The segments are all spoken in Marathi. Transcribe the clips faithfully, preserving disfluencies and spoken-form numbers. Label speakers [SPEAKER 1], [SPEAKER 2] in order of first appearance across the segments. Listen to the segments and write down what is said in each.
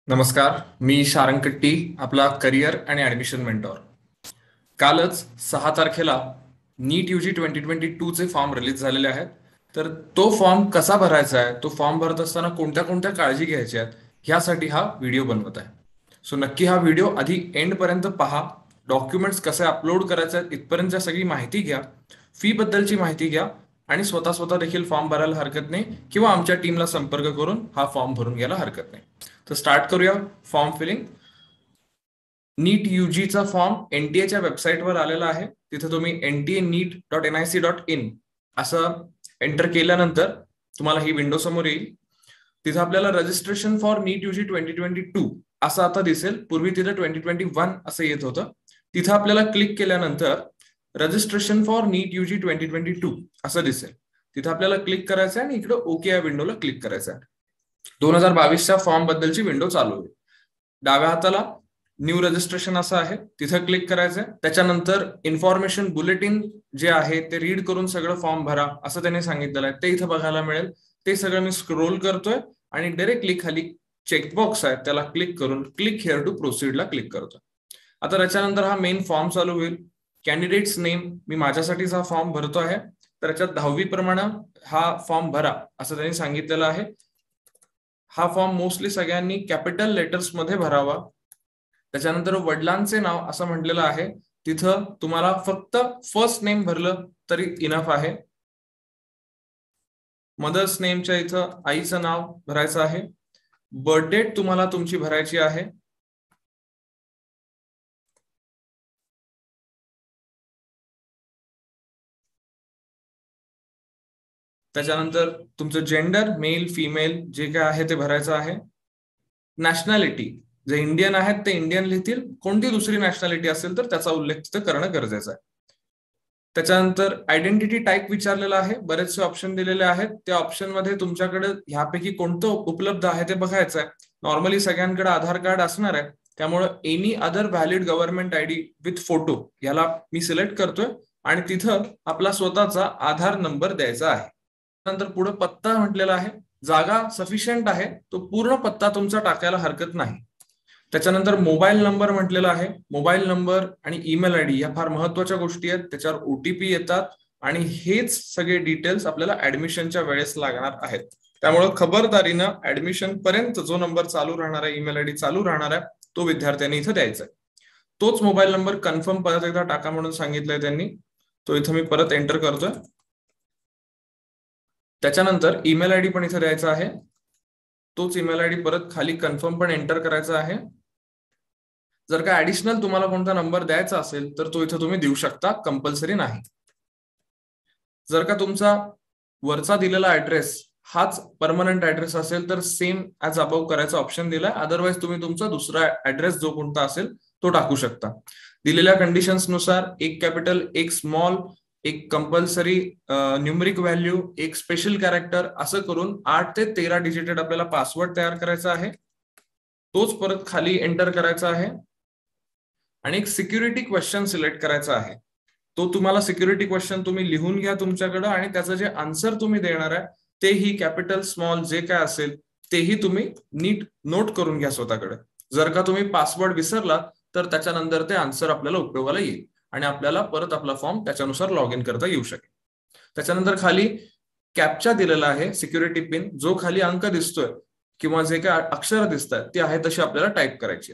[SPEAKER 1] नमस्कार, मी शारंग कट्टी, आपला करिअर आणि ऍडमिशन मेंटॉर. कालच सहा तारखेला NEET UG twenty twenty two चे फॉर्म रिलीज झालेले आहेत. तर तो फॉर्म कसा भरायचा आहे, तो फॉर्म भरत असताना कोणत्या कोणत्या काळजी घ्यायच्या आहेत, ह्यासाठी हा व्हिडिओ बनवत आहे. सो नक्की हा व्हिडिओ आधी एंड पर्यंत पहा. डॉक्युमेंट्स कसे अपलोड करायचे आहेत इथपर्यंत सगळी माहिती घ्या, फी बद्दलची माहिती घ्या आणि स्वतः स्वतः देखील फॉर्म भरायला हरकत नाही किंवा आमच्या टीमला संपर्क करून हा फॉर्म भरून घ्यायला हरकत नाही. तर स्टार्ट करूया फॉर्म फिलिंग. नीट यूजीचा फॉर्म एनटीएच्या वेबसाईटवर आलेला आहे. तिथे तुम्ही NTA NEET dot N I C dot in असं एंटर केल्यानंतर तुम्हाला ही विंडो समोर येईल. तिथे आपल्याला registration for NEET UG twenty twenty two असं आता दिसेल. पूर्वी तिथे ट्वेंटी ट्वेंटी वन असं येत होतं. तिथं आपल्याला क्लिक केल्यानंतर registration for NEET UG twenty twenty two असं दिसेल. तिथे आपल्याला क्लिक करायचं आहे आणि इकडे ओके या विंडोला क्लिक करायचं आहे. दोन हजार बावीसच्या फॉर्म बद्दलची विंडो चालू होईल. डाव्या हाताला न्यू रजिस्ट्रेशन असं आहे, तिथं क्लिक करायचंय. त्याच्यानंतर इन्फॉर्मेशन बुलेटिन जे आहे ते रीड करून सगळं फॉर्म भरा असं त्यांनी सांगितलेलं आहे, ते इथं बघायला मिळेल. ते सगळं मी स्क्रोल करतोय आणि डायरेक्टली खाली चेकबॉक्स आहे त्याला क्लिक करून क्लिक हिअर टू प्रोसीडला क्लिक करतोय. आता त्याच्यानंतर हा मेन फॉर्म चालू होईल. कॅन्डिडेट्स नेम, मी माझ्यासाठीच हा फॉर्म भरतो आहे, तर त्याच्यात दहावी प्रमाणे हा फॉर्म भरा असं त्यांनी सांगितलेलं आहे. हा फॉर्म मोस्टली सगळ्यांनी कॅपिटल लेटर्स मध्ये भरावा. त्याच्यानंतर वडिलांचे नाव असं म्हटलेलं आहे, तिथं तुम्हाला फक्त फर्स्ट नेम भरलं तरी इनफ आहे. मदर्स नेमच्या इथं आईचं नाव भरायचं आहे. बर्थ डेट तुम्हाला तुमची भरायची आहे. त्याच्यानंतर तुमचं जेंडर, मेल फिमेल जे काय आहे ते भरायचं आहे. नॅशनॅलिटी, जे इंडियन आहेत ते इंडियन लिहितील, कोणती दुसरी नॅशनॅलिटी असेल तर त्याचा उल्लेख तिथं करणं गरजेचं आहे. त्याच्यानंतर आयडेंटिटी टाईप विचारलेला आहे. बरेचसे ऑप्शन दिलेले आहेत. त्या ऑप्शन मध्ये तुमच्याकडे ह्यापैकी कोणतं उपलब्ध आहे ते बघायचं आहे. नॉर्मली सगळ्यांकडे आधार कार्ड असणार आहे, त्यामुळे any other valid government ID with photo याला मी सिलेक्ट करतोय आणि तिथं आपला स्वतःचा आधार नंबर द्यायचा आहे. नंतर पुढे पत्ता म्हटलेला आहे. जागा सफिशियंट आहे, तो पूर्ण पत्ता तुमचा टाकायला हरकत नाही. त्याच्यानंतर मोबाईल नंबर म्हटलेला आहे. मोबाईल नंबर आणि ईमेल आयडी या फार महत्वाच्या गोष्टी आहेत. त्याच्यावर ओटीपी येतात आणि हेच सगळे डिटेल्स आपल्याला ऍडमिशनच्या वेळेस लागणार आहेत. त्यामुळे खबरदारीनं ऍडमिशन पर्यंत जो नंबर चालू राहणार आहे, ईमेल आयडी चालू राहणार आहे, तो विद्यार्थ्यांनी इथं द्यायचा आहे. तोच मोबाईल नंबर कन्फर्म परत एकदा टाका म्हणून सांगितलंय त्यांनी, तो इथं मी परत एंटर करतोय. त्याच्यानंतर ईमेल आयडी पण इथं द्यायचा आहे. तोच ईमेल आयडी परत खाली कन्फर्म पण एंटर करायचा आहे. जर का ऍडिशनल तुम्हाला कोणता नंबर द्यायचा असेल तर तो इथं तुम्ही देऊ शकता, कंपल्सरी नाही. जर का तुमचा वरचा दिलेला ऍड्रेस हाच परमनंट ऍड्रेस असेल तर सेम ऍज अबव करायचा ऑप्शन दिलाय. अदरवाईज तुम्ही तुमचा दुसरा ऍड्रेस जो कोणता असेल तो टाकू शकता. दिलेल्या कंडिशन्स नुसार एक कॅपिटल, एक स्मॉल, एक कंपल्सरी न्यूमरिक व्हॅल्यू, एक स्पेशल कॅरेक्टर असं करून आठ ते तेरा डिजिटेड आपल्याला पासवर्ड तयार करायचा आहे. तोच परत खाली एंटर करायचा आहे आणि एक सिक्युरिटी क्वेश्चन सिलेक्ट करायचा आहे. तो तुम्हाला सिक्युरिटी क्वेश्चन तुम्ही लिहून घ्या तुमच्याकडे आणि त्याचं जे आन्सर तुम्ही देणार आहे तेही कॅपिटल स्मॉल जे काय असेल तेही तुम्ही नीट नोट करून घ्या स्वतःकडे. जर का तुम्ही पासवर्ड विसरला तर त्याच्यानंतर ते आन्सर आपल्याला उपयोगाला येईल आणि आपल्याला परत आपला फॉर्म त्याच्यानुसार लॉग इन करता येऊ शकेल. त्याच्यानंतर खाली कॅप्चा दिलेला आहे, सिक्युरिटी पिन, जो खाली अंक दिसतोय किंवा जे काय अक्षर दिसत आहेत ते आहे तशी आपल्याला टाईप करायची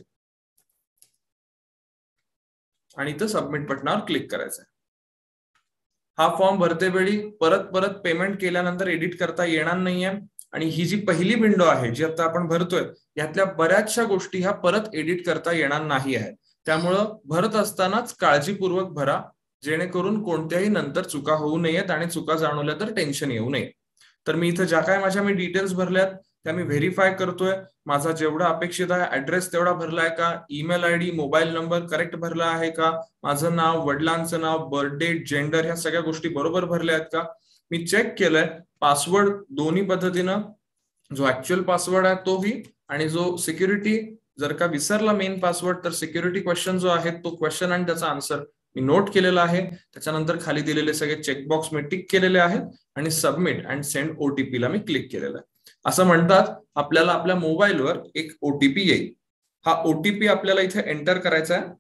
[SPEAKER 1] आणि इथं सबमिट बटनावर क्लिक करायचं आहे. हा फॉर्म भरते वेळी परत परत पेमेंट केल्यानंतर एडिट करता येणार नाहीये आणि ही जी पहिली विंडो आहे जी आता आपण भरतोय यातल्या बऱ्याचशा गोष्टी ह्या परत एडिट करता येणार नाही आहे. त्यामुळं भरत असतानाच काळजीपूर्वक भरा, जेणेकरून कोणत्याही नंतर चुका होऊ नयेत आणि चुका जाणवल्या तर टेन्शन येऊ नये. तर मी इथं ज्या काय माझ्या मी डिटेल्स भरल्यात त्या मी व्हेरीफाय करतोय. माझा जेवढा अपेक्षित आहे ऍड्रेस तेवढा भरलाय का, email ID, mobile number correct भरला आहे का, माझं नाव, वडिलांचं नाव, बर्थ डेट, जेंडर ह्या सगळ्या गोष्टी बरोबर भरल्या आहेत का, मी चेक केलंय. पासवर्ड दोन्ही पद्धतीनं, जो ऍक्च्युअल पासवर्ड आहे तोही आणि जो सिक्युरिटी, जर का विसरला मेन पासवर्ड तर सिक्युरिटी क्वेश्चन जो आहे तो क्वेश्चन आणि त्याचा आन्सर मी नोट केलेला आहे. त्याच्यानंतर खाली दिलेले सगळे चेकबॉक्स मी टिक केलेले आहेत आणि सबमिट अँड सेंड ओटीपी ला मी क्लिक केलेलं आहे. असं म्हणतात आपल्याला आपल्या मोबाईलवर एक ओटीपी येईल. हा ओटीपी आपल्याला इथे एंटर करायचा आहे.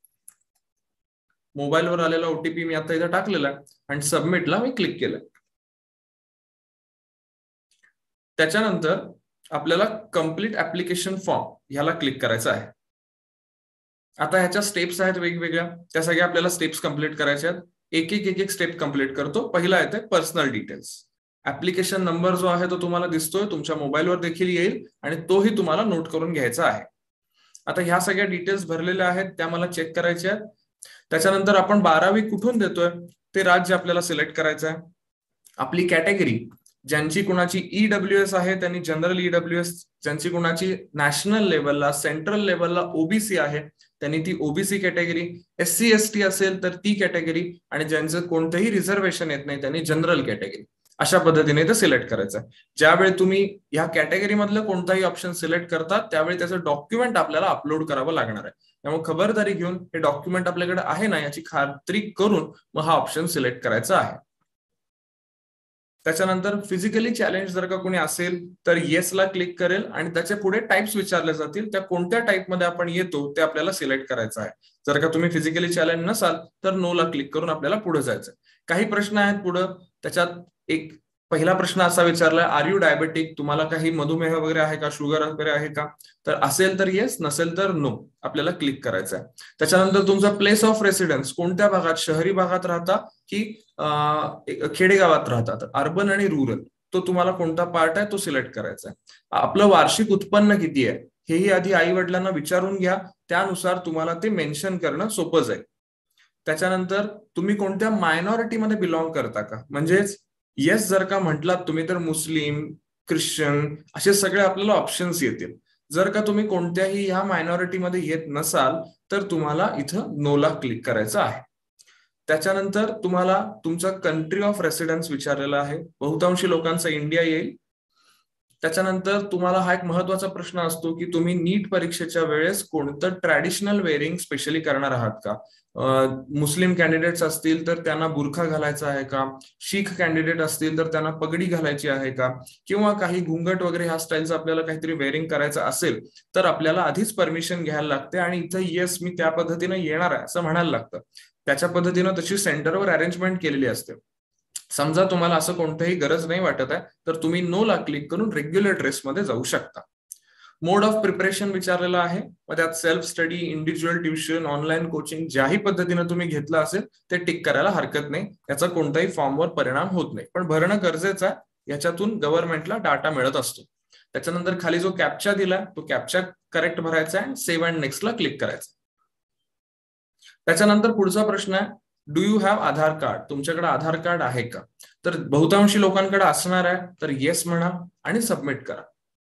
[SPEAKER 1] मोबाईलवर आलेला ओटीपी मी आता इथे टाकलेला आहे आणि सबमिटला मी क्लिक केलं. त्याच्यानंतर आपल्याला कम्प्लीट ऍप्लिकेशन फॉर्म ह्याला क्लिक करायचं आहे. आता ह्याच्या स्टेप्स आहेत वेगवेगळ्या, त्या सगळ्या आपल्याला स्टेप्स कम्प्लीट करायच्या आहेत. एक एक एक एक स्टेप कम्प्लीट करतो. पहिला येते पर्सनल डिटेल्स. ऍप्लिकेशन नंबर जो आहे तो तुम्हाला दिसतोय, तुमच्या मोबाईलवर देखील येईल आणि तोही तुम्हाला नोट करून घ्यायचा आहे. आता ह्या सगळ्या डिटेल्स भरलेल्या आहेत त्या मला चेक करायच्या आहेत. त्याच्यानंतर आपण बारावी कुठून देतोय ते राज्य आपल्याला सिलेक्ट करायचं आहे. आपली कॅटेगरी, ज्यांची कुणाची ईडब्ल्यू एस आहे त्यांनी जनरल ईडब्ल्यू एस, ज्यांची कुणाची नॅशनल लेवलला सेंट्रल लेवलला ओबीसी आहे त्यांनी ती OBC category, S C S T असेल तर ती कॅटेगरी, आणि ज्यांचं कोणतंही रिझर्वेशन येत नाही त्यांनी जनरल कॅटेगरी. अशा पद्धतीने ते सिलेक्ट करायचं आहे. ज्यावेळी तुम्ही ह्या कॅटेगरी मधलं कोणताही ऑप्शन सिलेक्ट करतात त्यावेळी त्याचं डॉक्युमेंट आपल्याला अपलोड करावं लागणार आहे. त्यामुळे खबरदारी घेऊन हे डॉक्युमेंट आपल्याकडे आहे ना याची खात्री करून मग हा ऑप्शन सिलेक्ट करायचा आहे. त्याच्यानंतर फिजिकली चॅलेंज जर का कोणी असेल तर येसला क्लिक करेल आणि त्याच्या पुढे टाइप्स विचारले जातील, त्या कोणत्या टाईपमध्ये आपण येतो ते आपल्याला सिलेक्ट करायचं आहे. जर का तुम्ही फिजिकली चॅलेंज नसाल तर नोला क्लिक करून आपल्याला पुढे जायचं. काही प्रश्न आहेत पुढे, त्याच्यात एक पहिला प्रश्न असा विचारलाय, आर यू डायबेटिक, तुम्हाला काही मधुमेह वगैरे आहे का, शुगर वगैरे आहे का, तर असेल तर येस, नसेल तर नो, आपल्याला क्लिक करायचं आहे. त्याच्यानंतर तुमचा प्लेस ऑफ रेसिडेन्स, कोणत्या भागात, शहरी भागात राहता की खेडेगावात राहतात, अर्बन आणि रुरल, तो तुम्हाला कोणता पार्ट आहे तो सिलेक्ट करायचा आहे. आपलं वार्षिक उत्पन्न किती आहे हेही आधी आई वडिलांना विचारून घ्या, त्यानुसार तुम्हाला ते मेन्शन करणं सोपं जाईल. त्याच्यानंतर तुम्ही कोणत्या मायनॉरिटीमध्ये बिलॉंग करता का, म्हणजेच येस जर का म्हटलात तुम्ही तर मुस्लिम, ख्रिश्चन असे सगळे आपल्याला ऑप्शन्स येतील. जर का तुम्ही कोणत्याही ह्या मायनॉरिटीमध्ये येत नसाल तर तुम्हाला इथं नोला क्लिक करायचं आहे. त्याच्यानंतर तुम्हाला तुमचा कंट्री ऑफ रेसिडेन्स विचारलेला आहे, बहुतांशी लोकांचा इंडिया येईल. त्याच्यानंतर तुम्हाला हा एक महत्वाचा प्रश्न असतो की तुम्ही नीट परीक्षेच्या वेळेस कोणतं ट्रॅडिशनल वेअरिंग स्पेशली करणार आहात का. मुस्लिम कॅन्डिडेट्स असतील तर त्यांना बुरखा घालायचा आहे का, शीख कॅन्डिडेट असतील तर त्यांना पगडी घालायची आहे का, किंवा काही घुंगट वगैरे ह्या स्टाईलचं आपल्याला काहीतरी वेअरिंग करायचं असेल तर आपल्याला आधीच परमिशन घ्यायला लागते आणि इथं येस मी त्या पद्धतीने येणार आहे असं म्हणायला लागतं. त्याच्या पद्धतीनं तशी सेंटरवर अरेंजमेंट केलेली असते. समजा तुम्हाला असं कोणतीही गरज नाही वाटत आहे तर तुम्ही नोला क्लिक करून रेग्युलर ड्रेसमध्ये जाऊ शकता. मोड ऑफ प्रिपरेशन विचारलेलं आहे, मग त्यात self study, individual tuition, online coaching ज्याही पद्धतीने तुम्ही घेतलं असेल ते टिक करायला हरकत नाही, याचा कोणताही फॉर्मवर परिणाम होत नाही, पण भरणं गरजेचं आहे, याच्यातून गव्हर्नमेंटला डाटा मिळत असतो. त्याच्यानंतर खाली जो कॅप्चा दिला तो कॅप्चा करेक्ट भरायचा आहे, सेव्ह अँड नेक्स्टला क्लिक करायचं. त्याच्यानंतर पुढचा प्रश्न आहे, do you have Aadhaar card, तुमच्याकडे आधार कार्ड आहे का, तर बहुतांशी लोकांकडे असणार आहे, तर येस म्हणा आणि सबमिट करा.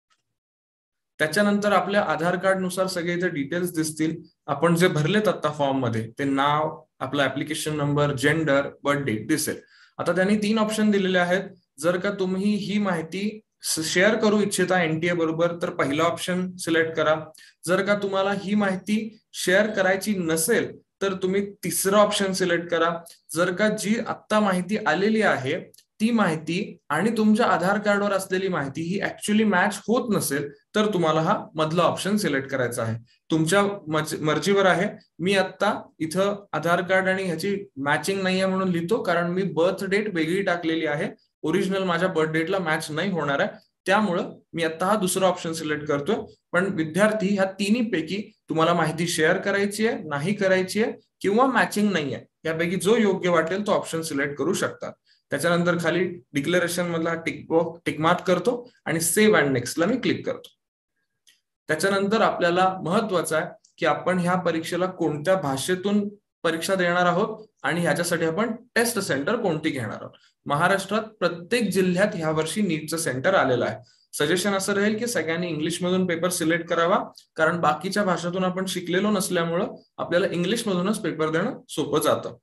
[SPEAKER 1] त्याच्यानंतर आपल्या आधार कार्ड नुसार सगळे इथे डिटेल्स दिसतील. आपण जे भरलेत आता फॉर्म मध्ये ते नाव, आपला application number, gender, birth date दिसेल. आता त्यांनी तीन ऑप्शन दिलेले आहेत. जर का तुम्ही ही माहिती शेअर करू इच्छिता एनटीए बरोबर तर पहिला ऑप्शन सिलेक्ट करा. जर का तुम्हाला ही माहिती शेअर करायची नसेल तर तुम्ही तिसरा ऑप्शन सिलेक्ट करा. जर का जी आत्ता माहिती आलेली आहे ती माहिती आणि तुमच्या आधार कार्डवर असलेली माहिती ही ऍक्च्युअली मॅच होत नसेल तर तुम्हाला हा मधला ऑप्शन सिलेक्ट करायचा आहे. तुमच्या मर्जीवर आहे. मी आता इथं आधार कार्ड आणि ह्याची मॅचिंग नाहीये म्हणून लिहितो, कारण मी बर्थ डेट वेगळी टाकलेली आहे, ओरिजिनल माझ्या बर्थ डेटला मॅच नाही होणार आहे, त्यामुळं मी आता हा दुसरा ऑप्शन सिलेक्ट करतोय. पण विद्यार्थी ह्या तिन्ही पैकी तुम्हाला माहिती शेअर करायची आहे, नाही करायची आहे किंवा मॅचिंग नाही आहे, यापैकी जो योग्य वाटेल तो ऑप्शन सिलेक्ट करू शकता. त्याच्यानंतर खाली डिक्लेरेशन मधला टिक बॉक्स टिक मार्क करतो आणि सेव्ह अँड नेक्स्टला मी क्लिक करतो. त्याच्यानंतर आपल्याला महत्वाचं आहे की आपण ह्या परीक्षेला कोणत्या भाषेतून परीक्षा देणार आहोत आणि ह्याच्यासाठी आपण टेस्ट सेंटर कोणती घेणार आहोत. महाराष्ट्रात प्रत्येक जिल्ह्यात ह्या वर्षी नीटचं सेंटर आलेलं आहे. सजेशन असं राहील की सगळ्यांनी इंग्लिश मधून पेपर सिलेक्ट करावा, कारण बाकीच्या भाषेतून आपण शिकलेलो नसल्यामुळं आपल्याला इंग्लिश मधूनच पेपर देणं सोपं जातं.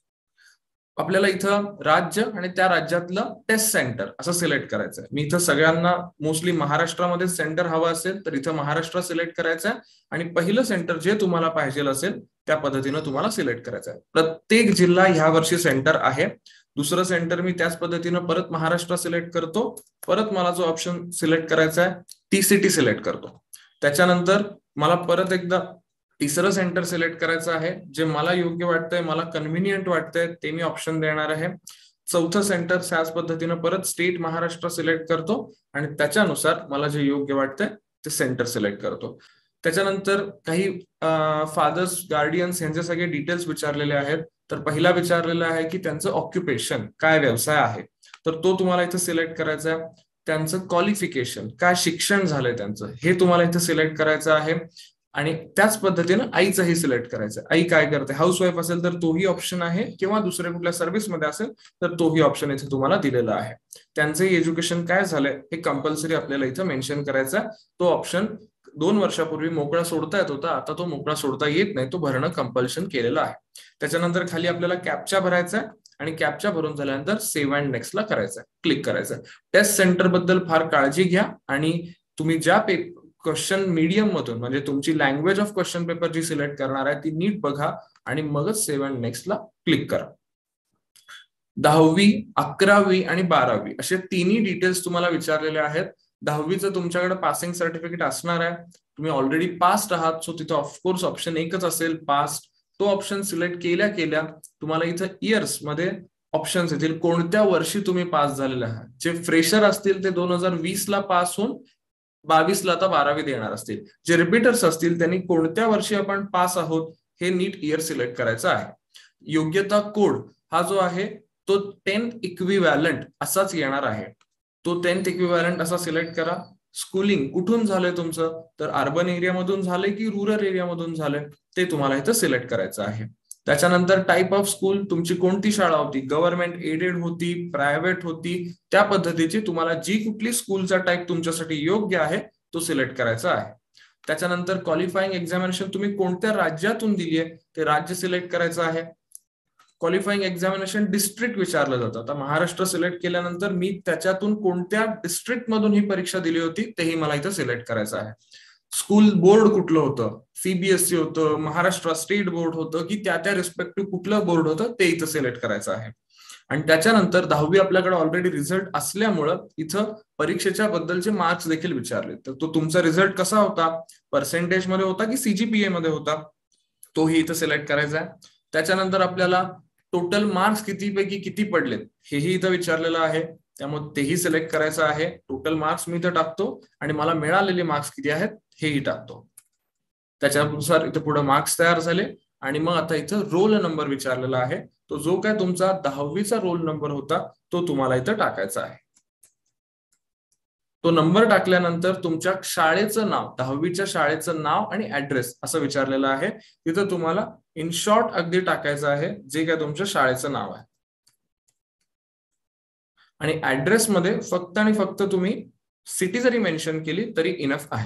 [SPEAKER 1] आपल्याला इथं राज्य आणि त्या राज्यातलं टेस्ट सेंटर असं सिलेक्ट करायचं आहे. मी इथं सगळ्यांना मोस्टली महाराष्ट्रामध्ये सेंटर हवं असेल तर इथं महाराष्ट्र सिलेक्ट करायचं आहे आणि पहिलं सेंटर जे तुम्हाला पाहिजे असेल त्या पद्धतीनं तुम्हाला सिलेक्ट करायचं आहे. प्रत्येक जिल्हा ह्या वर्षी सेंटर आहे. दुसरं सेंटर मी त्याच पद्धतीनं परत महाराष्ट्र सिलेक्ट करतो, परत मला जो ऑप्शन सिलेक्ट करायचा आहे ती सिटी सिलेक्ट करतो. त्याच्यानंतर मला परत एकदा तिसरं सेंटर सिलेक्ट करायचं आहे, जे मला योग्य वाटतंय, मला कन्व्हिनियंट वाटतंय ते मी ऑप्शन देणार आहे. चौथं सेंटर त्याच पद्धतीनं परत स्टेट महाराष्ट्र सिलेक्ट करतो आणि त्याच्यानुसार मला जे योग्य वाटतंय ते सेंटर सिलेक्ट करतो. त्याच्यानंतर काही फादर्स गार्डियन्स यांचे सगळे डिटेल्स विचारलेले आहेत. तर पहिला विचारलेला आहे की त्यांचं ऑक्युपेशन काय, व्यवसाय आहे, तर तो तुम्हाला इथं सिलेक्ट करायचा आहे. त्यांचं क्वालिफिकेशन काय, शिक्षण झालंय त्यांचं, हे तुम्हाला इथं सिलेक्ट करायचं आहे. आणि त्याच पद्धतीनं आईचंही सिलेक्ट करायचं. आई काय करते, हाऊसवाईफ असेल तर तोही ऑप्शन आहे, किंवा दुसऱ्या कुठल्या सर्व्हिसमध्ये असेल तर तोही ऑप्शन इथे तुम्हाला दिलेला आहे. त्यांचंही एज्युकेशन काय झालंय हे कंपल्सरी आपल्याला इथं मेन्शन करायचं. तो ऑप्शन दोन वर्षापूर्वी मोकळा सोडता येत होता, आता तो मोकळा सोडता येत नाही, तो भरणं कंपल्शन केलेलं आहे. त्याच्यानंतर खाली आपल्याला कॅप्चा भरायचा आहे आणि कॅप्चा भरून झाल्यानंतर सेव्ह अँड नेक्स्टला करायचं, क्लिक करायचं. टेस्ट सेंटर बद्दल फार काळजी घ्या आणि तुम्ही ज्या पेपर क्वेश्चन मीडियम मधून म्हणजे तुमची लँग्वेज ऑफ क्वेश्चन पेपर जी सिलेक्ट करणार आहे ती नीट बघा आणि मगच सेव्ह अँड नेक्स्टला क्लिक करा. दहावी, अकरावी आणि बारावी असे तिन्ही डिटेल्स तुम्हाला विचारलेले आहेत. दहावीचं तुमच्याकडे पासिंग सर्टिफिकेट असणार आहे, तुम्ही ऑलरेडी पास्ट आहात, सो तिथं ऑफकोर्स ऑप्शन एकच असेल, पास्ट. तो ऑप्शन सिलेक्ट केल्या केल्या तुम्हाला इथं इयर्स मध्ये ऑप्शन्स येतील, कोणत्या वर्षी तुम्ही पास झालेले आहात. जे फ्रेशर असतील ते दोन हजार वीस ला पास होऊन बावीसला आता बारावी देणार असतील. जे रिपीटर्स असतील त्यांनी कोणत्या वर्षी आपण पास आहोत हे नीट इयर सिलेक्ट करायचं आहे. योग्यता कोड हा जो आहे तो टेन्थ इक्विव्हॅलंट असाच येणार आहे, तो टेन्थ इक्विव्हॅलंट असा सिलेक्ट करा. स्कूलिंग कुठून झालंय तुमचं, तर अर्बन एरियामधून झालंय की रुरल एरियामधून झालंय ते तुम्हाला इथं सिलेक्ट करायचं आहे. त्याच्यानंतर टाईप ऑफ स्कूल, तुमची कोणती शाळा होती, गव्हर्नमेंट एडेड होती, प्रायव्हेट होती, त्या पद्धतीची तुम्हाला जी कुठली स्कूलचा टाईप तुमच्यासाठी योग्य आहे तो सिलेक्ट करायचा आहे. त्याच्यानंतर क्वालिफाईंग एक्झामिनेशन तुम्ही कोणत्या राज्यातून दिली आहे ते राज्य सिलेक्ट करायचं आहे. क्वालिफाईंग एक्झामिनेशन डिस्ट्रिक्ट विचारलं जातं. आता महाराष्ट्र सिलेक्ट केल्यानंतर मी त्याच्यातून कोणत्या डिस्ट्रिक्ट मधून ही परीक्षा दिली होती तेही मला इथं सिलेक्ट करायचं आहे. स्कूल बोर्ड कुठलं होतं, सीबीएसई होतं, महाराष्ट्र स्टेट बोर्ड होतं की त्या त्या रिस्पेक्टिव्ह कुठलं बोर्ड होतं ते इथं सिलेक्ट करायचं आहे. आणि त्याच्यानंतर दहावी आपल्याकडे ऑलरेडी रिझल्ट असल्यामुळं इथं परीक्षेच्या बद्दलचे मार्क्स देखील विचारले. तर तो तुमचा रिझल्ट कसा होता, पर्सेंटेज मध्ये होता की सीजीपीए मध्ये होता, तोही इथं सिलेक्ट करायचा आहे. त्याच्यानंतर आपल्याला टोटल मार्क्स कितीपैकी किती पडलेत हेही इथं विचारलेलं आहे, त्यामुळे तेही सिलेक्ट करायचं आहे. टोटल मार्क्स मी इथं टाकतो आणि मला मिळालेले मार्क्स किती आहेत हेही टाकतो. त्याच्यानुसार इथं पुढे मार्क्स तयार झाले आणि मग आता इथं रोल नंबर विचारलेला आहे, तो जो काय तुमचा दहावीचा रोल नंबर होता तो तुम्हाला इथं टाकायचा आहे. तो नंबर टाकल्यानंतर तुमच्या शाळेचं नाव, दहावीच्या शाळेचं नाव आणि ऍड्रेस असं विचारलेलं आहे. तिथं तुम्हाला इन शॉर्ट अगदी टाकायचं आहे जे काय तुमच्या शाळेचं नाव आहे. आणि ऍड्रेस मध्ये फक्त आणि फक्त तुम्ही सिटी जरी मेन्शन केली तरी इनफ आहे.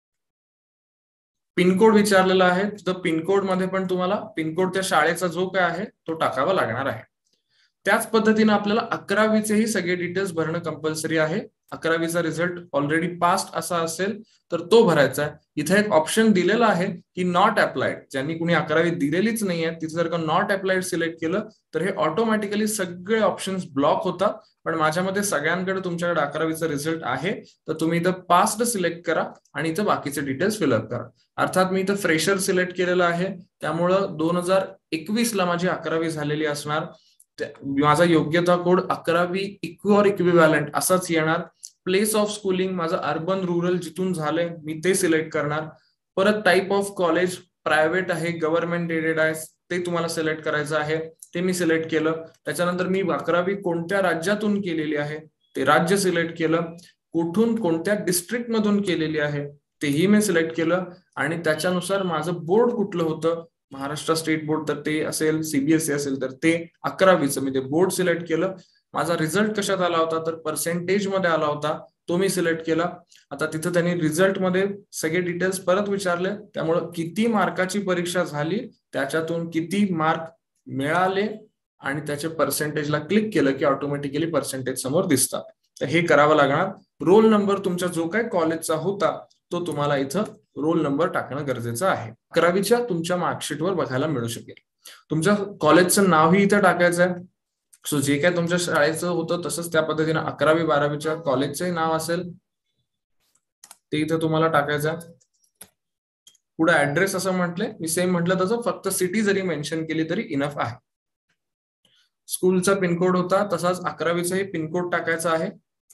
[SPEAKER 1] पिनकोड विचारलेला आहे, तर पिनकोड मध्ये पण तुम्हाला पिनकोड त्या शाळेचा जो काय आहे तो टाकावा लागणार आहे. त्याच पद्धतीने आपल्याला अकरावीचेही सगळे डिटेल्स भरणं कंपल्सरी आहे. अकरावीचा रिझल्ट ऑलरेडी पास्ट असा असेल तर तो भरायचा आहे. इथे एक ऑप्शन दिलेला आहे की नॉट अप्लाइड, ज्यांनी कुणी अकरावी दिलेलीच नाहीये तिथे जर का नॉट अप्लाइड सिलेक्ट केलं तर हे ऑटोमॅटिकली सगळे ऑप्शन्स ब्लॉक होतात. पण माझ्यामध्ये सगळ्यांकडे तुमच्याकडे अकरावीचा रिझल्ट आहे तर तुम्ही इथं पास्ट सिलेक्ट करा आणि इथं बाकीचे डिटेल्स फिलअप करा. अर्थात मी इथं फ्रेशर सिलेक्ट केलेलं आहे, त्यामुळं दोन हजार एकवीस ला माझी अकरावी झालेली असणार. माझा योग्यता कोड अकरावी इक्वी ऑर इक्विव्हॅलंट असाच येणार. प्लेस ऑफ स्कूलिंग माझं अर्बन रुरल जिथून झालंय मी ते सिलेक्ट करणार. परत टाईप ऑफ कॉलेज प्रायव्हेट आहे, गव्हर्नमेंट एडेड आहे ते तुम्हाला सिलेक्ट करायचं आहे, ते मी सिलेक्ट केलं. त्याच्यानंतर मी अकरावी कोणत्या राज्यातून केलेली आहे ते राज्य सिलेक्ट केलं. कुठून कोणत्या डिस्ट्रिक्ट मधून केलेली आहे तेही मी सिलेक्ट केलं. आणि त्याच्यानुसार माझं बोर्ड कुठलं होतं, महाराष्ट्र स्टेट बोर्ड तर ते असेल, सीबीएसई असेल तर ते. अकरावीचं मी ते बोर्ड सिलेक्ट केलं. माझा रिझल्ट कशात आला होता तर पर्सेंटेज मध्ये आला होता, तो मी सिलेक्ट केला. आता तिथं त्यांनी रिझल्ट मध्ये सगळे डिटेल्स परत विचारले, त्यामुळं किती मार्काची परीक्षा झाली त्याच्यातून किती मार्क मिळाले आणि त्याच्या पर्सेंटेजला क्लिक केलं की ऑटोमॅटिकली पर्सेंटेज समोर दिसतात. तर हे करावं लागणार. रोल नंबर तुमचा जो काय कॉलेजचा होता तो तुम्हाला इथं रोल नंबर टाकणं गरजेचं आहे. अकरावीच्या तुमच्या मार्कशीटवर बघायला मिळू शकेल. तुमच्या कॉलेजचं नावही इथं टाकायचं आहे. सो जे काय तुमच्या शाळेचं होतं तसंच त्या पद्धतीने अकरावी बारावीच्या कॉलेजचंही नाव असेल ते इथं तुम्हाला टाकायचं. पुढे ऍड्रेस असं म्हटलंय, मी सेम म्हटलं तसं फक्त सिटी जरी मेन्शन केली तरी इनफ आहे. स्कूलचा पिनकोड होता तसाच अकरावीचाही पिनकोड टाकायचा आहे.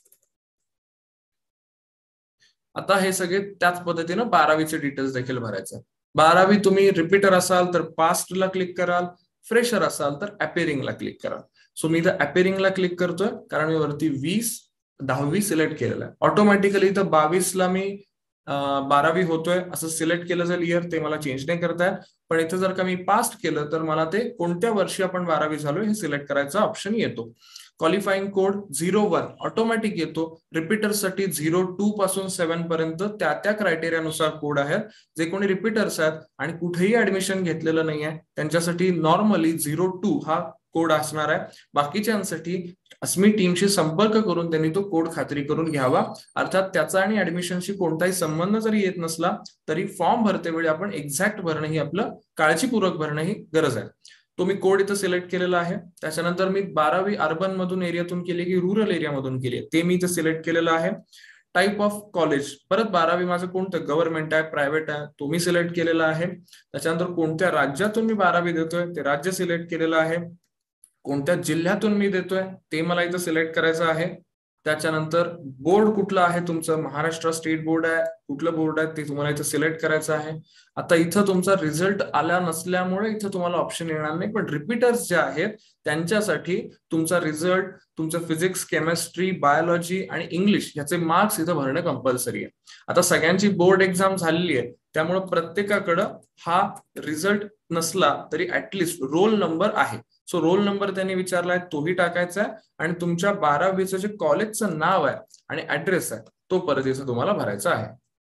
[SPEAKER 1] आता हे सगळे त्याच पद्धतीनं बारावीचे डिटेल्स देखील भरायचे. बारावी तुम्ही रिपीटर असाल तर पास्टला क्लिक कराल, फ्रेशर असाल तर अपेरिंगला क्लिक कराल. सो मी इथं अपेरिंगला क्लिक करतोय कारण मी वरती वीस दहावी सिलेक्ट केलेलं आहे. ऑटोमॅटिकली इथं बावीसला मी बारावी होतोय असं सिलेक्ट केलं जाईल इयर, ते मला चेंज नाही करता येत. पण इथं जर का मी पास्ट केलं तर मला ते कोणत्या वर्षी आपण बारावी झालोय हे सिलेक्ट करायचा ऑप्शन येतो. Qualifying code zero one automatic येतो. रिपीटरसाठी झिरो टू पासून सेव्हन पर्यंत त्या त्या क्रायटेरियानुसार कोड आहेत. जे कोणी रिपीटर्स आहेत आणि कुठेही ऍडमिशन घेतलेलं नाही आहे त्यांच्यासाठी नॉर्मली झिरो टू हा कोड असणार आहे. बाकीच्यांसाठी अस्मी टीमशी संपर्क करून त्यांनी तो कोड खात्री करून घ्यावा. अर्थात त्याचा आणि ऍडमिशनशी कोणताही संबंध जरी येत नसला तरी फॉर्म भरते वेळी आपण एक्झॅक्ट भरणं ही आपलं काळजीपूर्वक भरणं ही गरज आहे. तो मी कोड इथं सिलेक्ट केलेला आहे. त्याच्यानंतर मी बारावी अर्बन मधून एरियातून केली की रुरल एरियामधून केली ते मी इथं सिलेक्ट केलेलं आहे. टाईप ऑफ कॉलेज परत बारावी माझं कोणतं गव्हर्नमेंट आहे प्रायव्हेट आहे तो मी सिलेक्ट केलेला आहे. त्याच्यानंतर कोणत्या राज्यातून मी बारावी देतोय ते राज्य सिलेक्ट केलेलं आहे. कोणत्या जिल्ह्यातून मी देतोय ते मला इथं सिलेक्ट करायचं आहे. त्याच्यानंतर बोर्ड कुठलं आहे तुमचं, महाराष्ट्र स्टेट बोर्ड आहे कुठलं बोर्ड आहे ते तुम्हाला इथं सिलेक्ट करायचं आहे. आता इथं तुमचा रिझल्ट आला नसल्यामुळे इथं तुम्हाला ऑप्शन येणार नाही, पण रिपीटर्स जे आहेत त्यांच्यासाठी तुमचा रिझल्ट, तुमचं फिजिक्स केमिस्ट्री बायोलॉजी आणि इंग्लिश याचे मार्क्स इथं भरणं कंपल्सरी आहे. आता सगळ्यांची बोर्ड एक्झाम झालेली आहे त्यामुळे प्रत्येकाकडं हा रिझल्ट नसला तरी ऍटलिस्ट रोल नंबर आहे. सो रोल नंबर त्यांनी विचारलाय तोही टाकायचा आहे आणि तुमच्या बारावीचं जे कॉलेजचं नाव आहे आणि ऍड्रेस आहे तो परत इथं तुम्हाला भरायचा आहे.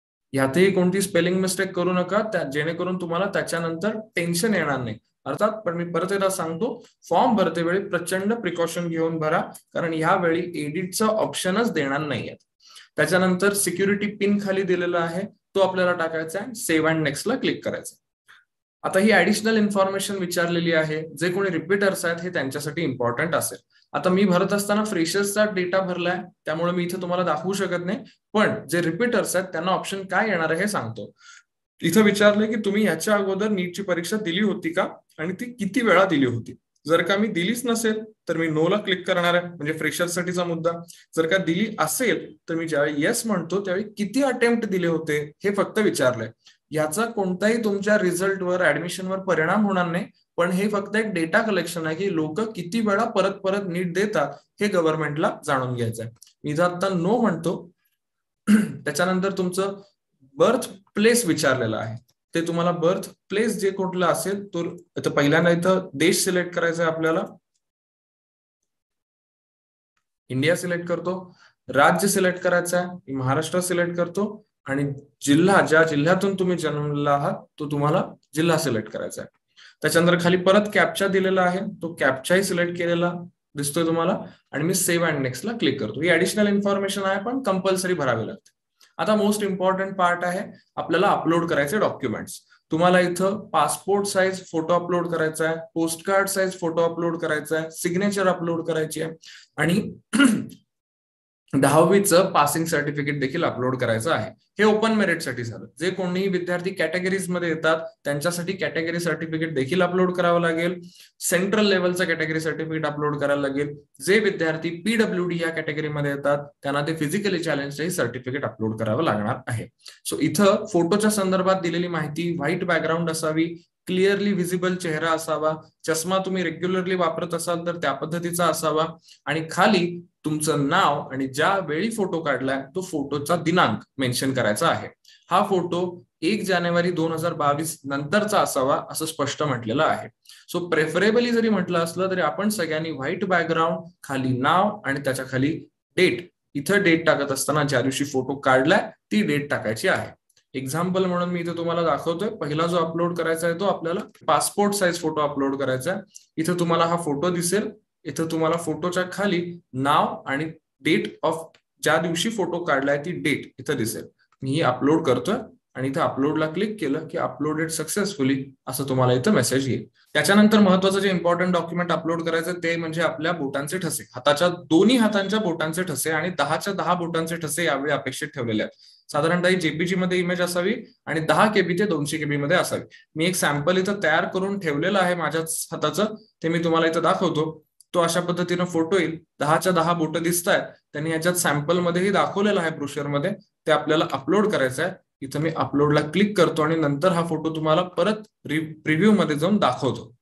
[SPEAKER 1] यातही कोणती स्पेलिंग मिस्टेक करू नका त्या जेणेकरून तुम्हाला त्याच्यानंतर टेन्शन येणार नाही. अर्थात पण मी परत एकदा सांगतो फॉर्म भरते वेळी प्रचंड प्रिकॉशन घेऊन भरा कारण यावेळी एडिटचा ऑप्शनच देणार नाहीये. त्याच्यानंतर सिक्युरिटी पिन खाली दिलेला आहे तो आपल्याला टाकायचा आहे. सेव्ह अँड नेक्स्टला क्लिक करायचं. आता ही ऍडिशनल इन्फॉर्मेशन विचारलेली आहे जे कोणी रिपीटर्स आहेत हे त्यांच्यासाठी इम्पॉर्टंट असेल. आता मी भरत असताना फ्रेशर्सचा डेटा भरलाय त्यामुळे मी इथे तुम्हाला दाखवू शकत नाही, पण जे रिपीटर्स आहेत त्यांना ऑप्शन काय येणार आहे हे सांगतो. इथं विचारलंय की तुम्ही याच्या अगोदर नीटची परीक्षा दिली होती का आणि ती किती वेळा दिली होती. जर का मी दिलीच नसेल तर मी नो ला क्लिक करणार आहे म्हणजे फ्रेशर्ससाठीचा मुद्दा. जर का दिली असेल तर मी ज्यावेळी येस म्हणतो त्यावेळी किती अटेम्प्ट दिले होते हे फक्त विचारलंय. याचा कोणताही तुमच्या रिझल्टवर ऍडमिशनवर परिणाम होणार नाही, पण हे फक्त एक डेटा कलेक्शन आहे की लोक किती वेळा परत परत नीट देतात हे गव्हर्नमेंटला जाणून घ्यायचं आहे. मी जर आता नो म्हणतो त्याच्यानंतर तुमचं बर्थ प्लेस विचारलेलं आहे ते तुम्हाला बर्थ प्लेस जे कुठलं असेल तो पहिल्यांदा इथं देश सिलेक्ट करायचा आहे आपल्याला. इंडिया सिलेक्ट करतो. राज्य सिलेक्ट करायचं आहे महाराष्ट्र सिलेक्ट करतो आणि जिल्हा ज्या जिल्ह्यातून तुम्ही जन्मलेला आहात तो तुम्हाला जिल्हा सिलेक्ट करायचा आहे. त्याच्यानंतर खाली परत कॅप्चा दिलेला आहे तो कॅप्चाही सिलेक्ट केलेला दिसतोय तुम्हाला आणि मी सेव्ह अँड नेक्स्टला क्लिक करतो. ही ऍडिशनल इन्फॉर्मेशन आहे पण कंपल्सरी भरावी लागते. आता मोस्ट इम्पॉर्टंट पार्ट आहे आपल्याला अपलोड करायचे डॉक्युमेंट्स. तुम्हाला इथं पासपोर्ट साईज फोटो अपलोड करायचा आहे, post card size photo upload करायचा आहे, सिग्नेचर अपलोड करायची आहे आणि दहावीचं पासिंग सर्टिफिकेट देखील अपलोड करायचं आहे. हे ओपन मेरिटसाठी झालं. जे कोणीही विद्यार्थी कॅटेगरीज मध्ये येतात त्यांच्यासाठी कॅटेगरी सर्टिफिकेट देखील अपलोड करावं लागेल. सेंट्रल लेवलचं कॅटेगरी सर्टिफिकेट अपलोड करायला लागेल. जे विद्यार्थी पीडब्ल्यूडी या कॅटेगरीमध्ये येतात त्यांना ते फिजिकली चॅलेंजचंही सर्टिफिकेट अपलोड करावं लागणार आहे. सो इथं फोटोच्या संदर्भात दिलेली माहिती व्हाईट बॅकग्राऊंड असावी, क्लिअरली व्हिजिबल चेहरा असावा, चष्मा तुम्ही रेग्युलरली वापरत असाल तर त्या पद्धतीचा असावा आणि खाली तुमचं नाव आणि ज्या वेळी फोटो काढलाय तो फोटोचा दिनांक मेन्शन करायचा आहे. हा फोटो एक जानेवारी दोन हजार बावीस नंतरचा असावा असं स्पष्ट म्हटलेलं आहे. सो प्रेफरेबली जरी म्हटलं असलं तरी आपण सगळ्यांनी व्हाईट बॅकग्राऊंड खाली नाव आणि त्याच्या खाली डेट, इथं डेट टाकत असताना ज्या दिवशी फोटो काढलाय ती डेट टाकायची आहे. एक्झाम्पल म्हणून मी इथे तुम्हाला दाखवतोय. पहिला जो अपलोड करायचा आहे तो आपल्याला पासपोर्ट साईज फोटो अपलोड करायचा आहे. इथं तुम्हाला हा फोटो दिसेल. इथं तुम्हाला फोटोच्या खाली नाव आणि डेट ऑफ ज्या दिवशी फोटो काढलाय ती डेट इथं दिसेल. मी अपलोड करतोय आणि इथं अपलोडला क्लिक केलं की अपलोडेड सक्सेसफुली असं तुम्हाला इथं मेसेज येईल. त्याच्यानंतर महत्वाचं जे इम्पॉर्टंट डॉक्युमेंट अपलोड करायचं ते म्हणजे आपल्या बोटांचे ठसे, हाताच्या दोन्ही हातांच्या बोटांचे ठसे आणि दहाच्या दहा बोटांचे ठसे यावेळी अपेक्षित ठेवलेले आहेत. साधारणतः जेपीजी मध्ये इमेज असावी आणि दहा केबी ते दोनशे केबी मध्ये असावी. मी एक सॅम्पल इथं तयार करून ठेवलेलं आहे माझ्याच हाताचं, ते मी तुम्हाला इथं दाखवतो. तो अशा पद्धतीनं फोटो येईल, दहाच्या दहा बोट दिसत आहेत. त्यांनी याच्यात सॅम्पल मध्येही दाखवलेलं आहे ब्रोशर मध्ये, ते आपल्याला अपलोड करायचं आहे. इथं मी अपलोडला क्लिक करतो आणि नंतर हा फोटो तुम्हाला परत प्रिव्ह्यू मध्ये जाऊन दाखवतो.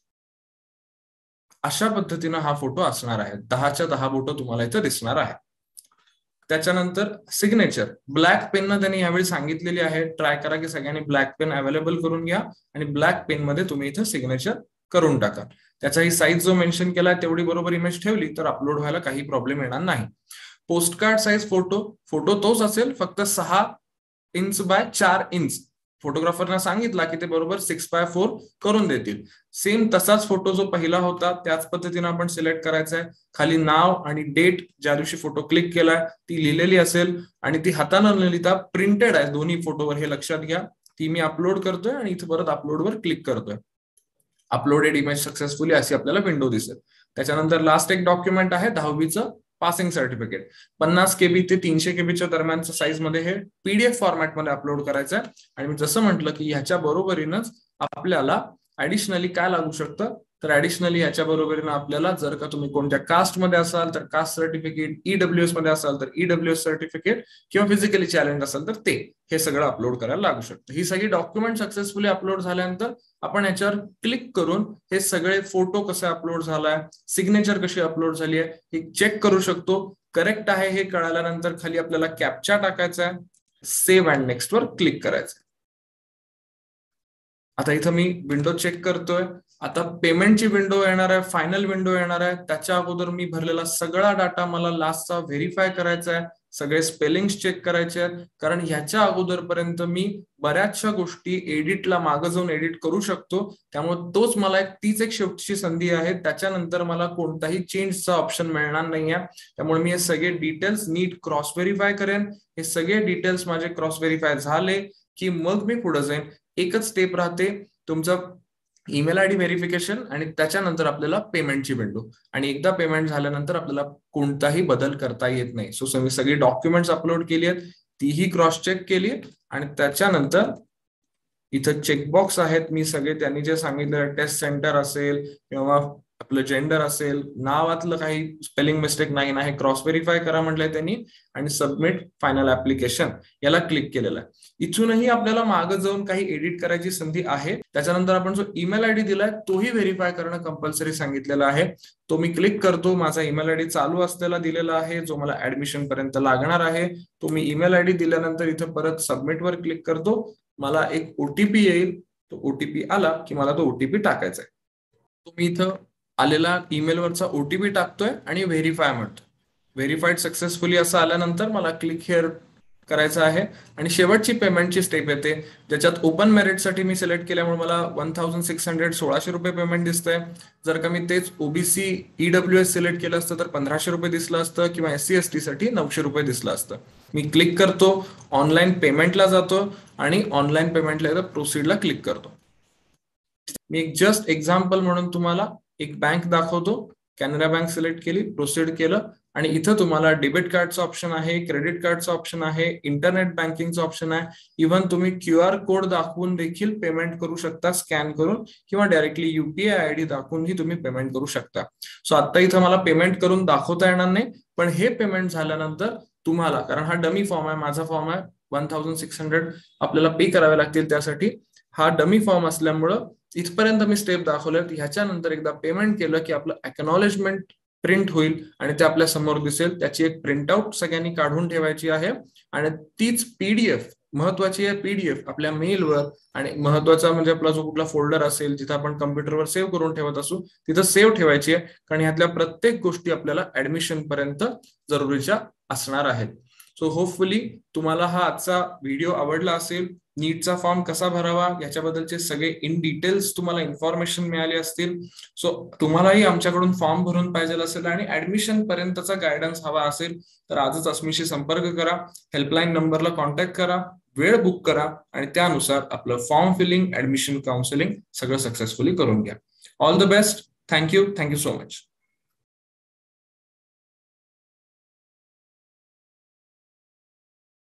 [SPEAKER 1] अशा पद्धतीनं हा फोटो असणार आहे, दहाच्या दहा बोट तुम्हाला इथं दिसणार आहे. त्याच्यानंतर सिग्नेचर ब्लॅक पेननं त्यांनी यावेळी सांगितलेली आहे, ट्राय करा की सगळ्यांनी ब्लॅक पेन अवेलेबल करून घ्या आणि ब्लॅक पेन मध्ये तुम्ही इथं सिग्नेचर करून टाका. त्याचाही साईज जो मेन्शन केलाय तेवढी बरोबर इमेज ठेवली तर अपलोड व्हायला काही प्रॉब्लेम येणार नाही. Post card size photo photo तोच असेल, फक्त सहा इंच बाय चार इंच. फोटोग्राफरना सांगितला की ते बरोबर सिक्स बाय फोर करून देतील. सेम तसाच फोटो जो पहिला होता त्याच पद्धतीने आपण सिलेक्ट करायचा आहे. खाली नाव आणि डेट ज्या दिवशी फोटो क्लिक केलाय ती लिहिलेली असेल आणि ती हाताने न लिहिता प्रिंटेड आहे दोन्ही फोटोवर, हे लक्षात घ्या. ती मी अपलोड करतोय आणि इथे परत अपलोडवर क्लिक करतोय. अपलोडेड इमेज सक्सेसफुली अशी आपल्याला विंडो दिसेल. त्याच्यानंतर लास्ट एक डॉक्युमेंट आहे दहावीचं पासिंग सर्टिफिकेट. पन्नास केबी ते तीनशे केबीच्या दरम्यानच्या साईज मध्ये हे पीडीएफ फॉर्मॅटमध्ये अपलोड करायचं आहे. आणि मी जसं म्हटलं की ह्याच्या बरोबरीनच आपल्याला ऍडिशनली काय लागू शकतं, तर ऍडिशनली याच्या बरोबरीनं आपल्याला जर का तुम्ही कोणत्या कास्ट मध्ये असाल तर कास्ट सर्टिफिकेट, ईडब्ल्यूएस मध्ये असाल तर ईडब्ल्यूएस सर्टिफिकेट किंवा फिजिकली चॅलेंज असेल तर ते, हे सगळं अपलोड करायला लागू शकतं. ही सगळी डॉक्युमेंट सक्सेसफुली अपलोड झाल्यानंतर आपण याच्यावर क्लिक करून हे सगळे फोटो कसे अपलोड झालाय, सिग्नेचर कशी अपलोड झाली आहे हे चेक करू शकतो. करेक्ट आहे हे कळाल्यानंतर खाली आपल्याला कॅप्चा टाकायचा आहे, सेव्ह अँड नेक्स्ट वर क्लिक करायचं. आता इथं मी विंडो चेक करतोय. आता पेमेंटची विंडो येणार आहे, फायनल विंडो येणार आहे. त्याच्या अगोदर मी भरलेला सगळा डाटा मला लास्टचा व्हेरीफाय करायचा आहे, सगळे स्पेलिंग चेक करायचे आहेत. कारण ह्याच्या अगोदरपर्यंत मी बऱ्याचशा गोष्टी एडिटला मागं जाऊन एडिट करू शकतो. त्यामुळे तोच मला एक तीच एक शेवटची संधी आहे. त्याच्यानंतर मला कोणताही चेंजचा ऑप्शन मिळणार नाही आहे. त्यामुळे मी हे सगळे डिटेल्स नीट क्रॉस व्हेरीफाय करेन. हे सगळे डिटेल्स माझे क्रॉस व्हेरीफाय झाले की मग मी पुढे जाईन. एकच स्टेप राहते, तुमचं ईमेल आयडी व्हेरिफिकेशन आणि त्याच्यानंतर आपल्याला पेमेंटची विंडो. आणि एकदा पेमेंट झाल्यानंतर आपल्याला कोणताही बदल करता येत नाही. सो मी सगळी डॉक्युमेंट्स अपलोड केली आहेत, तीही क्रॉस चेक केली आणि त्याच्यानंतर इथं चेकबॉक्स आहेत. मी सगळे त्यांनी जे सांगितलं, टेस्ट सेंटर असेल किंवा आपलं जेंडर असेल, नावातलं काही स्पेलिंग मिस्टेक नाही ना, हे क्रॉस व्हेरीफाय करा म्हटलंय त्यांनी आणि सबमिट फायनल ऍप्लिकेशन याला क्लिक केलेलं आहे. इथूनही आपल्याला मागं जाऊन काही एडिट करायची संधी आहे. त्याच्यानंतर आपण जो ईमेल आयडी दिलाय तोही व्हेरीफाय करणं कंपल्सरी सांगितलेलं आहे. तो मी क्लिक करतो. माझा ईमेल आयडी चालू असलेला दिलेला आहे, जो मला ऍडमिशन पर्यंत लागणार आहे. तो मी ईमेल आयडी दिल्यानंतर इथं परत सबमिट वर क्लिक करतो. मला एक ओटीपी येईल, तो ओटीपी आला की मला तो ओटीपी टाकायचा आहे. तो मी इथं आलेला ईमेलवरचा ओटीपी टाकतोय आणि व्हेरीफाय म्हणतो. व्हेरीफाईड सक्सेसफुली असं आल्यानंतर मला क्लिक हिअर करायचं आहे आणि शेवटची पेमेंटची स्टेप येते, ज्याच्यात ओपन मेरिटसाठी मी सिलेक्ट केल्यामुळे मला वन थाउजंड सिक्स हंड्रेड सोळाशे रुपये पेमेंट दिसतंय. जर का मी तेच ओबीसी ईडब्ल्यूएस सिलेक्ट केलं असतं तर पंधराशे रुपये दिसलं असतं किंवा एस सी एस टी साठी नऊशे रुपये दिसलं असतं. मी क्लिक करतो, ऑनलाईन पेमेंटला जातो आणि ऑनलाईन पेमेंटला एकदा प्रोसीडला क्लिक करतो. मी एक जस्ट एक्झाम्पल म्हणून तुम्हाला एक बँक दाखवतो. कॅनरा बँक सिलेक्ट केली, प्रोसीड केलं आणि इथं तुम्हाला डेबिट कार्डचं ऑप्शन आहे, क्रेडिट कार्डचं ऑप्शन आहे, इंटरनेट बँकिंगचं ऑप्शन आहे. इव्हन तुम्ही क्यू आर कोड दाखवून देखील पेमेंट करू शकता, स्कॅन करून, किंवा डायरेक्टली युपीआय आयडी दाखवूनही तुम्ही पेमेंट करू शकता. सो आता इथं मला पेमेंट करून दाखवता येणार नाही, पण हे पेमेंट झाल्यानंतर तुम्हाला, कारण हा डमी फॉर्म आहे, माझा फॉर्म आहे, वन थाउजंड सिक्स हंड्रेड आपल्याला पे करावे लागतील त्यासाठी. हा डमी फॉर्म असल्यामुळं इथपर्यंत मी स्टेप दाखवल्या. ह्याच्यानंतर एकदा पेमेंट केलं की आपलं एक्नॉलेजमेंट प्रिंट होईल आणि ते आपल्या समोर दिसेल. त्याची एक प्रिंटआउट सगळ्यांनी काढून ठेवायची आहे आणि तीच पीडीएफ महत्वाची आहे. पीडीएफ आपल्या मेलवर, आणि महत्वाचा म्हणजे आपला जो कुठला फोल्डर असेल जिथे आपण कम्प्युटरवर सेव्ह करून ठेवत असू तिथं सेव्ह ठेवायची आहे, कारण ह्यातल्या प्रत्येक गोष्टी आपल्याला ऍडमिशन पर्यंत जरुरीच्या असणार आहेत. सो होपफुली तुम्हाला हा आजचा व्हिडिओ आवडला असेल. नीटचा फॉर्म कसा भरावा याच्याबद्दलचे सगळे इन डिटेल्स तुम्हाला इन्फॉर्मेशन मिळाली असतील. सो तुम्हालाही आमच्याकडून फॉर्म भरून पाहिजे असेल आणि ऍडमिशन पर्यंतचा गायडन्स हवा असेल तर आजच अस्मीशी संपर्क करा. हेल्पलाईन नंबरला कॉन्टॅक्ट करा, वेळ बुक करा आणि त्यानुसार आपलं फॉर्म फिलिंग, ऍडमिशन काउन्सिलिंग सगळं सक्सेसफुली करून घ्या. All the best. Thank you. Thank you so much.